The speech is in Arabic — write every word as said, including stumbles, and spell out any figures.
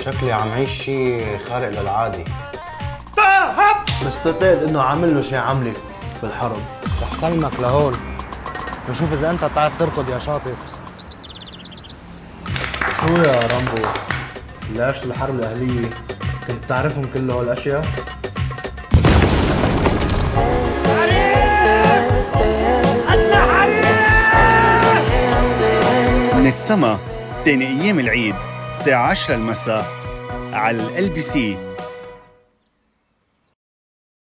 شكلي عم عيش شيء خارق للعادي. بس بعتقد انه عامل له شيء عملي بالحرب. رح سلمك لهون بشوف اذا انت بتعرف تركض يا شاطر. شو يا رامبو؟ اللي عشت الحرب الاهليه كنت تعرفهم كل هالاشياء؟ من السما تاني ايام العيد الساعة عشرة المساء على ال بي سي.